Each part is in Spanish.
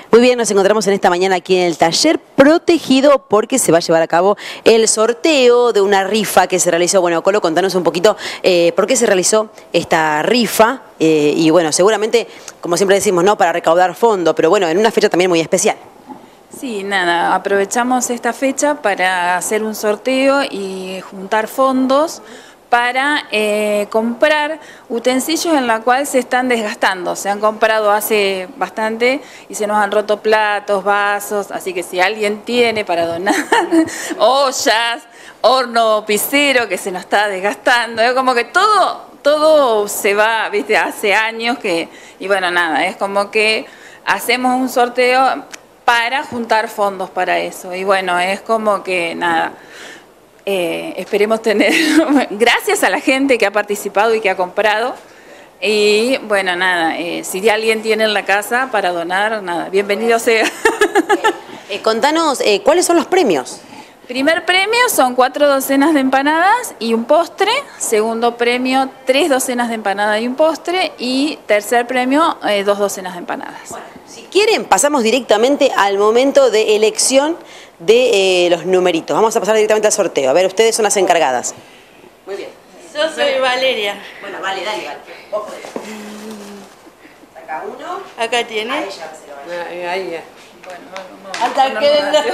Muy bien, nos encontramos en esta mañana aquí en el taller protegido porque se va a llevar a cabo el sorteo de una rifa que se realizó. Bueno, Colo, contanos un poquito por qué se realizó esta rifa y bueno, seguramente, como siempre decimos, ¿no?, para recaudar fondos, pero bueno, en una fecha también muy especial. Sí, nada, aprovechamos esta fecha para hacer un sorteo y juntar fondos para comprar utensilios en la cual se están desgastando. Se han comprado hace bastante y se nos han roto platos, vasos, así que si alguien tiene para donar ollas, horno pisero que se nos está desgastando, es como que todo se va, viste, hace años que, y bueno, nada, es como que hacemos un sorteo para juntar fondos para eso, y bueno, es como que nada, esperemos tener, gracias a la gente que ha participado y que ha comprado, y bueno, nada, si alguien tiene en la casa para donar, nada, bienvenido sea. Contanos, ¿cuáles son los premios? Primer premio son 4 docenas de empanadas y un postre. Segundo premio, 3 docenas de empanadas y un postre. Y tercer premio, 2 docenas de empanadas. Bueno, si quieren, pasamos directamente al momento de elección de los numeritos. Vamos a pasar directamente al sorteo. A ver, ustedes son las encargadas. Muy bien. Yo soy Valeria. Bueno, vale, dale. Vos podés. Saca uno. Acá tiene. Ahí ya se lo van. Ahí ya. Bueno, Hasta que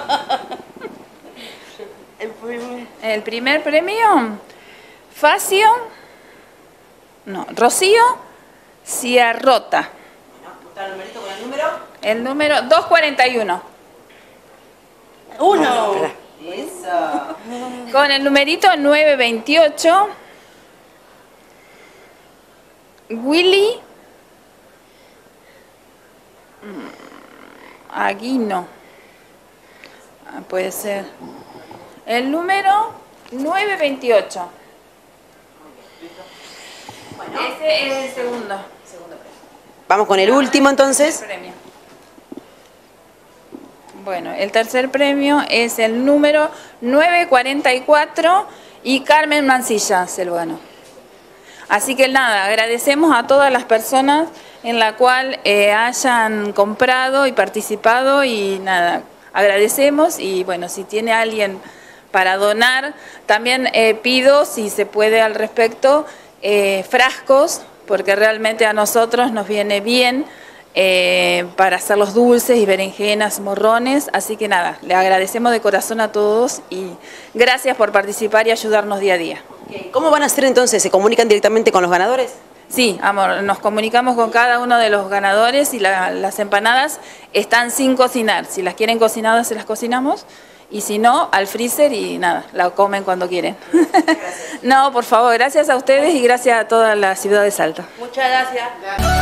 el primer premio, Facio, no, Rocío Ciarrota. ¿Está el numerito con el número? El número 241. uno. Eso. Con el numerito 928, Willy Aguino. Puede ser. El número 928. Bueno. Ese es el segundo. Vamos con el último entonces. Premio. Bueno, el tercer premio es el número 944 y Carmen Mancilla se lo ganó. Así que nada, agradecemos a todas las personas en la cual hayan comprado y participado y nada, agradecemos y bueno, si tiene alguien para donar, también pido, si se puede al respecto, frascos, porque realmente a nosotros nos viene bien para hacer los dulces y berenjenas, morrones, así que nada, le agradecemos de corazón a todos y gracias por participar y ayudarnos día a día. ¿Cómo van a hacer entonces? ¿Se comunican directamente con los ganadores? Sí, amor, nos comunicamos con cada uno de los ganadores y las empanadas están sin cocinar. Si las quieren cocinadas, se las cocinamos. Y si no, al freezer y nada, la comen cuando quieren. No, por favor, gracias a ustedes y gracias a toda la ciudad de Salta. Muchas gracias.